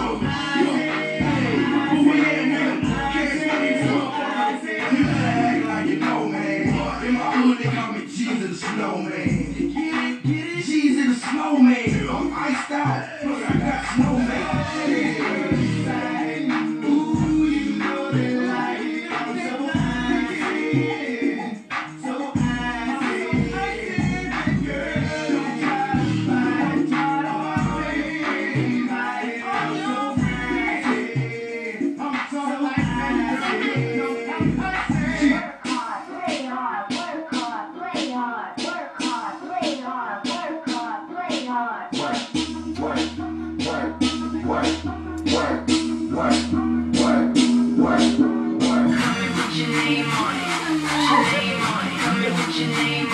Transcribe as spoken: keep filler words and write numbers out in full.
Snowman. G's in the snowman. I'm iced out, but I got snowman. Ooh, you know they like it. I'm so high. So high. Girl, don't try to fight. Try to fight. I'm so high. I'm so high. Work hard, play hard, work hard, play hard, work hard, play hard, work hard, play hard. Come and put your name on it. Put your name on it. Come and put your name